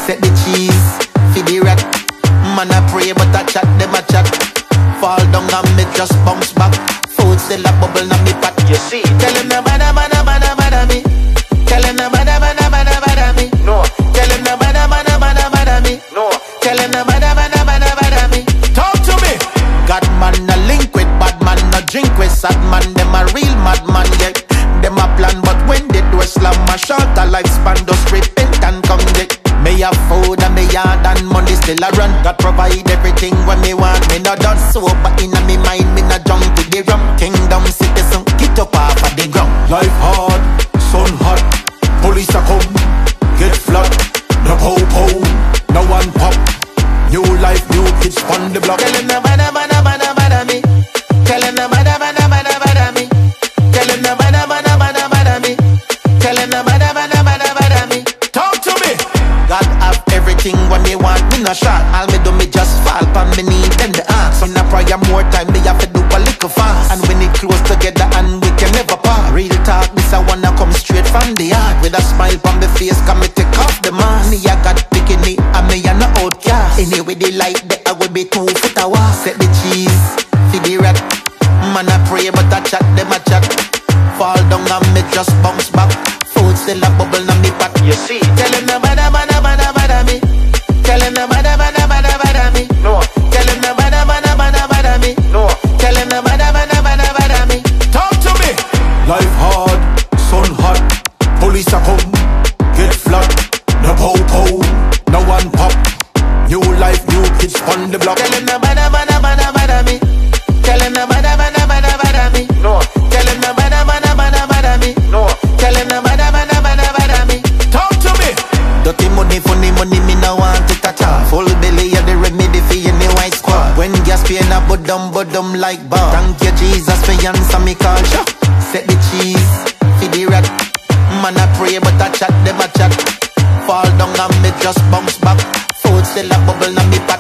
Set the cheese for the rat. Man I pray but I chat them a chat. Fall down and me just bounce back. Food still a bubble na me pot. You see, Tell him no bada bada bada bada me. Tell him no bada bada bada bada me. no, Tell him no bada bada bada bada me. no. Tell him no bada bada bada bada me. Talk to me. God man a link with bad man, no drink with sad man. Them a real madman, yeah. Them a plan, but when they do a slam, a shorter lifespan, just repent and come get. Me have food and me yard and money still a run. God provide everything when me want. Me no done sober inna me mind, me no jump to the rum. Kingdom citizen, get up off of the ground. Life hard, sun hot. Police a come, get flat. No po-po, no one pop. New life, new kids on the block. Tell him no bada bada bada bada me. Tell him no bada bada bada bada me. Tell him no bada bada bada bada me. Tell him no bada bada bada bada me. Talk to me. God have everything when me want, me no shot. All me do me just fall pan me knee, then the ask. When I pray more time, me have to do a little fast. And when it close together and we can never part. Real talk, this I wanna come straight from the heart. With a smile on my face, come me take off the mask. Me I got bikini, and me a no outcast. Anyway they like that I will be 2 foot away. Set the cheese for the rat. Man I pray but I chat them a chat. Fall down and me just bounce back. Food still a bubble na me pot. You see, Tell him no bada bada bada bada me. Tell him no bada bada bada bada me. no, Tell him no bada bada bada bada me. no. Tell him no bada bada bada bada me. Talk to me. Life hard, sun hot. Police a come, get flat. No po-po, no one pop. New life, new kids on the block. Tell him no bada bada bada bada me. Tell him no bada bada bada bada me. No, Tell him no bada bada bada bada me. no. Tell him no bada bada bada bada me. Talk to me. Dirty money, funny money, me no want it at all. Full belly of the remedy for any white squad. When gas pain a budum like bar. Thank you Jesus for answer me call. Set the cheese for the rat. Man I pray but I chat them a chat. Fall down and me just bounce back. Food still a bubble na me pot.